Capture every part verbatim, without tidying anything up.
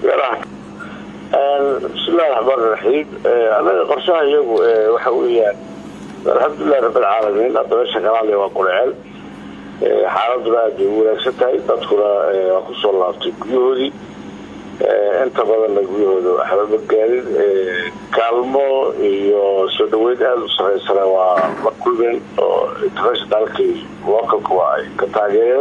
بسم الله الرحمن الرحيم. أنا قرشها يجو وحويان الحمد لله رب العالمين. أطلع شكرا لي وأقول عل حارد رادي ولا ستة تدخل خصوصا الله في جهودي أنت بدل الجهود حبب الجاري كلمة يسودويد هذا سنة ومقبل تخش ذلك واقع كواي كتاجر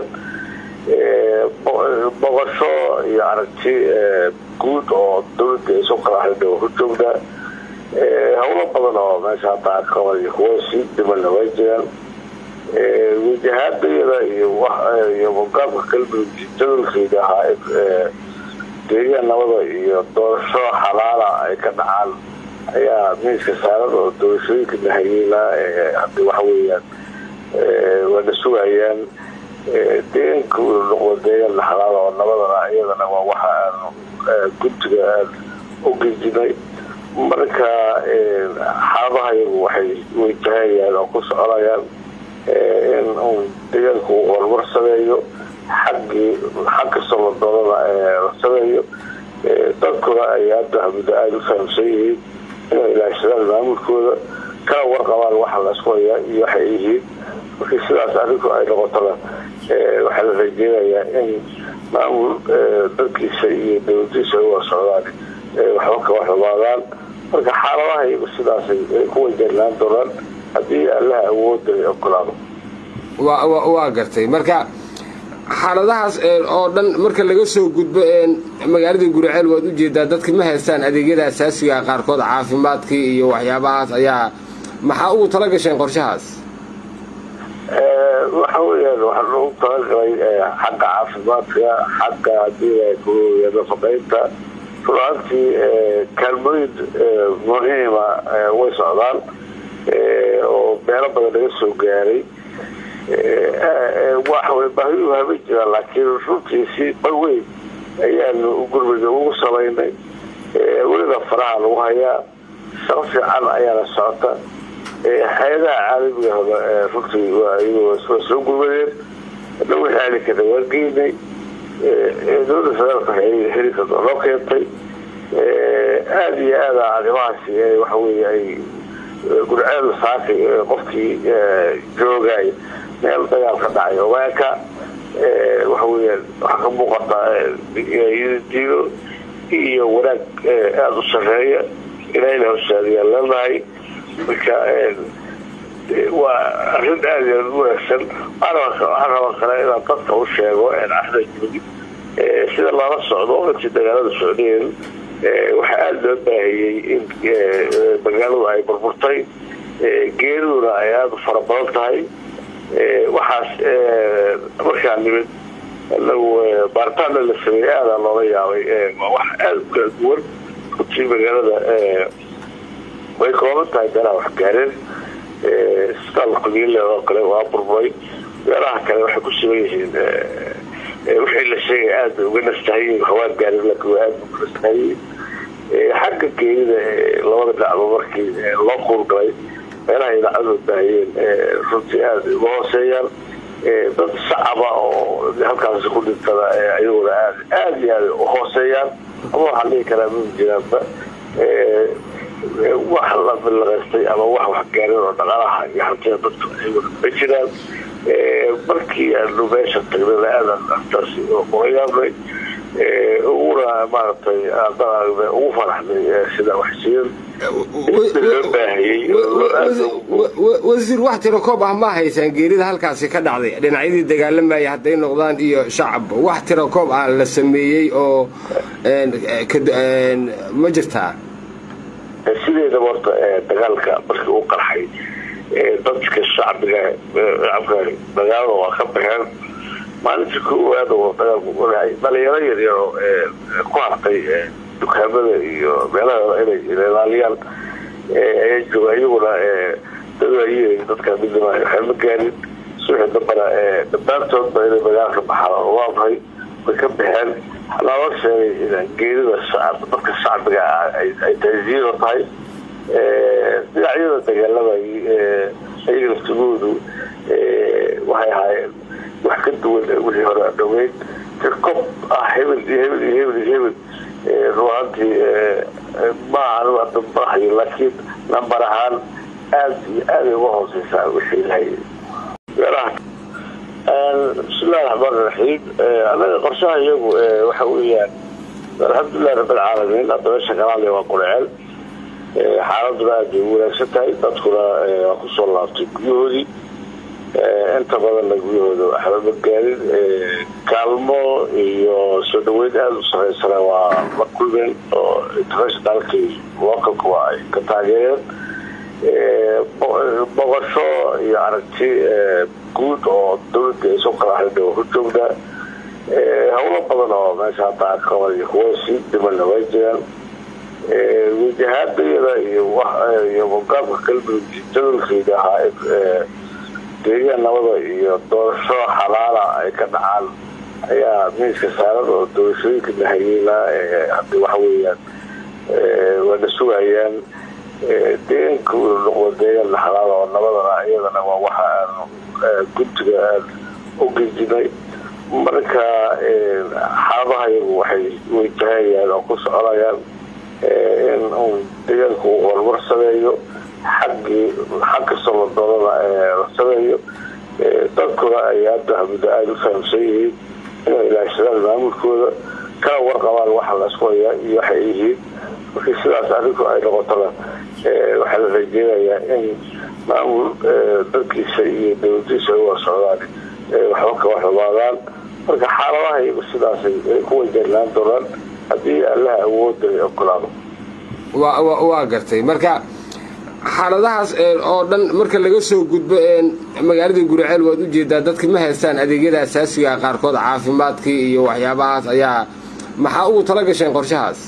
بغشة يعني guud oo dawladda ay soo kala xidhay oo joogda ee hawlo badan oo meesha taa qabay kuwa si dibadda way jiraan ee wajahada iyo wax iyo muqaabka qalbiga jadalkeeda ah ee deegaan nabada iyo doorasho xalaala ay ka dhacaan ayaa miiska saaran oo doorashooyinka dhahayna ee hadda wax weeyaan ee wada sugayaan ee deegaanka oo deegaan xalaala oo nabada ayadana waa waxa guddiga u gudbinay marka xaaladaha iyagu waxay wajahayaan oo ku soconayaan in uu deegaanku horumar sameeyo xaggii xag kastoo la doonana la sameeyo dadkuna ay hadda habida aada u fahamsan yihiin inay ilaashadaan maamulkooda kala warqabaan waxa la isku hayaa iyo waxay yihiin markii sidaas arrinku ay noqotona waxaa la rajeynayaa in maamul dadkiisa iyo dawladiisa uga socdaan waxba kaba xumaadaan marka xaaladaha iyagu sidaas ay ku wajahnaan doonaan haddii allaha awoodda ay ogolaado. waa gartay marka xaaladahaas oo dhan marka laga soo gudbo magaalada Guriceel waad u jeedaa dadka ma haystaan adeegyada asaasiga qaarkood caafimaadkii iyo waxyaabahaas ayaa maxaa ugu tala gasheen qorshahaas waxa weeyaan waxa lagu talagalay xagga caafimaadka xagga hadii ay ku yada faqeynta runtii kaalmooyin muhiima way socdaan oo beero badan laga soo gaaray waxa way baahi u habi jiraan laakiin runtii si balweyn ayaanu gurbiga ugu samaynay weliba faraha lagu hayaa shaqo fiican ayaana socota hay'adaha caalamiga ah runtii waa iyo soo gurmadeen lagu xali kara wargeynay dowladda federaalka ay xiriirka loo keentay aad iyo aad arrimahaasi waxa weeye ay Guriceel saakay qofkii joogay meel dagaal ka dhacay ogaaka waxa weeye waxa ka muuqata diido iyo wanaag aad u sareeya ilaahay la hoshaadiya lanahay marka waa arrin aad iyo aad u wanaagsan waxaan rabaa kale inaan dadka u sheego axda joogi sida lala socdo intii dagaalada socdeen waxaa aad loo baahiyey in magaaladu ay burburtay geeriduna ay aad u fara badan tahay waxaas markaa nimid anagu baaritaanna la sameeyey aadaa loola yaabay wax aad u kala duwan runtii magaalada way kooban tahay meelaha wax gaareen isbitaalka Gile oo kale waa burburay meelaha kale waxay ku sugan yihiin wixii la sheegay aad uga nastahay hawaa gaarin laakiin aad uga nastahay xagga geerida labada dhacdo markii loo quurgalay meelaha idaacadu baahiyeen runtii aad uga hooseeyaan dad shacaba oo halkaas ku dhintada ayaguna aad aad iyo aad u hooseeyaan ama waxaa dhihi karaa ma jiraanba wax la bilaqaystay ama wax wax gaarin oo dhaqaalaha iyo hantida dadku ayaguna ma jiraan markii aanu meesha tagnay aadan artaasi uga yaabnay uguna maaragtay ugu faraxnay sida waxsiin wasiir wax tiro koob ah ma haysaan geerida halkaasi ka dhacday dhinacyadii dagaalamaya hadday noqdaan iyo shacab wax tiro koob ah la sameeyey oo ma jirtaa sideeda horta dagaalka markii uu qarxay dadka shacbiga dagaalada waa ka baxeen maalintii koowaad oo dagaalku dhacay dhalinyaro yaryar oo ku hartay dukaamada iyo meelaha inay ilaaliyaan ayaa jooga iyaguna dadwaaye dadka midnima waxay ma gaarin suuxi dambana dhammaantoodba inay magaalka baxaan waa tahay way ka baxeen lama sheegay in geerida shacab dadka shacbiga ay taasiiro tahay dhinacyada dagaalamay ayaga laftigoodu waxay ahaayeen wax ka duwan wixii hore aan dhoweyn tirkob ah hebel iyo hebel iyo hebel iyo hebel runtii maahan hadda madaxyo laakiin nambar ahaan aad iyo aad uga hooseysaa wixii lahayay bismillahi raxmaani raxiim anaga qorshaha iyagu waxa weeyaan alxamdulilahi rabbilcaalamiin hadda meesha kalaale waa Guriceel xaaladuna aad ay wanaagsan tahay dadkuna waa kusoo laabtay guryahoodii inta badan guryahooda waxba ma gaarin kaalmo iyo soo dhaweyn aad u sareysana waa la kulmeen oo internationalkii localku waa ay ka taageereen boqosho iyo aragti guud oo dowladda ay soo kala xidhay oo joogda hawlo badan oo meesha hadda aqoon iyo kuwa sii dhiman way jiraan wajahadayada iyo wax iyo muqaalka kalbiga jadalkeeda ahaa deegaan nabada iyo doorasho xalaala ay ka dhacaan ayaa miiska saaran oo doorashooyinka lahayeyna hadda waxa weeyaan wada sugayaan deegaanka uu noqdo deegaan xalaala oo nabadana iyadana waa waxa aan guddiga aan u gejinay marka xaaladaha iyagu waxay wajahayaan oo ku soconayaan in uu deegaanka uu horumar sameeyo xaggii xag kastoo la doonana la sameeyo dadkuna ay hadda muddo aada u fahamsan yihiin inay ilaashadaan maamulkooda kala warqabaan waxa la isku hayaa iyo waxay yihiin markii sidaas arrinku ay noqotona waxaa la rajeynayaa in maamul dadkiisa iyo dowladiisa ay uga socdaan waxba kaba xumaadaan marka xaaladaha iyagu sidaasay ku wajahnaan doonaan haddii allaha awoodda ay ogolaado waa gartay marka xaaladahaas oo dhan marka laga soo gudbo magaalada Guriceel waad u jeedaa dadka ma haystaan adeegyada asaasiga qaarkood caafimaadkii iyo waxyaabahaas ayaa maxaa ugu tala gasheen qorshahaas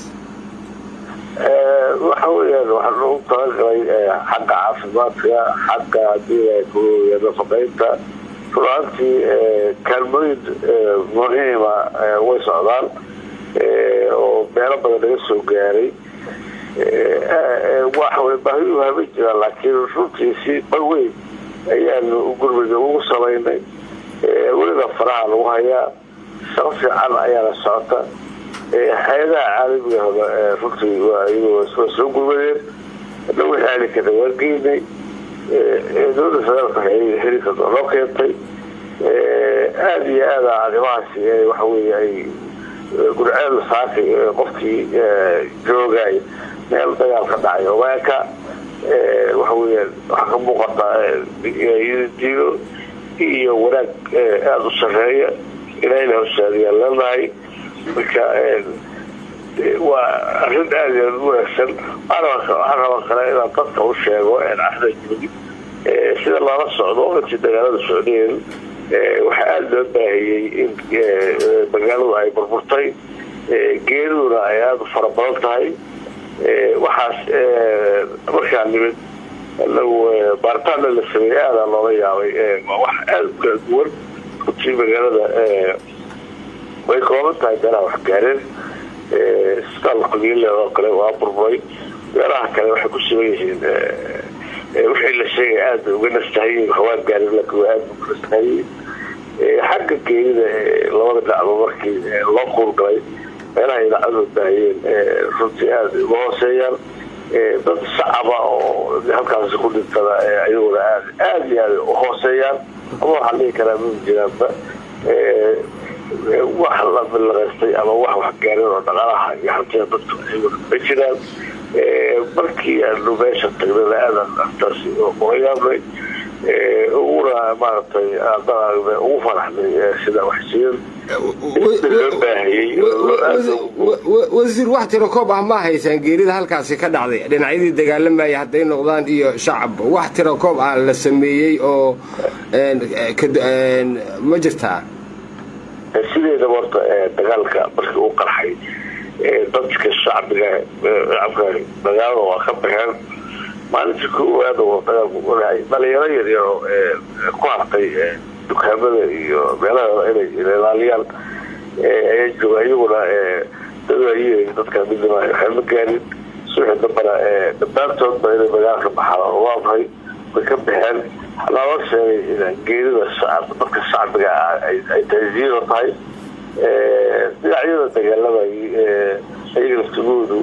waxa weeyaan waxaan ugu talagalay xagga caafimaadka xagga haddii ku nafaqeynta runtii kaalmooyin muhiima way socdaan oo meelo badan laga soo gaaray waxa way baahi u haban jiraan laakiin runtii si balweyn ayaanu gurbiga ugu samaynay weliba faraha lagu hayaa shaqo fiican ayaana socota hay-adaha caalamiga hoda runtii waa soo gurmadeen na wixii heli karna waa geynay dowladda federaalka waxay heli karta loo keentay aada iyo aada arrimahaasi waxa weeye ay Guriceel saakay qofkii joogay meel dagaal ka dhacay ogaanka waxa weeyaan waxa ka muuqata diido iyo wanaag aada u sarreeya ilaahay hawshaadiyaa leenahay marka waa arrin aad iyo aada u wanaagsan waxaan rabaa kale inaan dadka u sheego axda joogi sida loola socdo intii dagaalada socdeen waxaa aada loo baahiyey in magaaladu ay burburtay geeriduna ay aada u fara badan tahay waxaas markaa nimid anagu baaritaanna la sameeyey aada loola yaabay waa wax aada u kala duwan runtii magaalada way kooban tahay meelaha wax gaareen isbitaal qabiile oo kale waa burburay meelaha kale waxay ku sugan yihiin wixii la sheegay aada uga nastahayiin waxwaa gaarin laakiin waa aada uga nastahayiin xagga geerida labada dhinacba markii loo kuurgalay meelaha idaacadu baahiyeen runtii aada uga hooseeyaan dad shacaba oo halkaasi ku dhintada ayaguna aad aada iyo aada u hooseeyaan ama waxaa dhihi karaa ma jiraanba wax la bilaqaystay ama wax wax gaarin oo dhaqaalaha iyo hantida dadka ayaguna ma jiraan markii aanu meesha tagnana aadan artaasi uga yaabnay uguna maaragtay ugu faraxnay sida waxsiin loo baahiyey wasiir wax tiro koob ah ma haysaan geerida halkaasi ka dhacday dhinacyadii dagaalamaya hadday noqdaan iyo shacab wax tiro koob ah la sameeyey oo ma jirtaa sideeda horta dagaalka markii uu qarxay dadka shacbiga dagaalada waa ka baxeen maalintii koowaad oo dagaalku dhacay dhalinyaro yaryar oo ku hartay dukaamada iyo meelaha inay ilaaliyaan ayaa jooga iyaguna dadwaaye dadka midnima waxay ma gaarin suuxi dambana dhammaantoodba inay magaalka baxaan oo waafay way ka baxeen loo sheegay in geerida dadka shacbiga ay tahay zero tahay dhinacyada dagaalada ayaga laftigoodu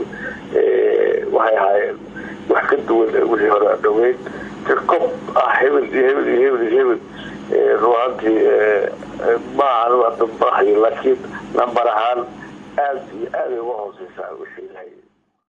duwan wixii hore dhoweyd tirkob ah hebel iyo hebel iyo hebel iyo hebel ruuxantii maahan waa dambahayo laakiin nambar ahaan aad iyo aad uga hooseysaa wixii ilahay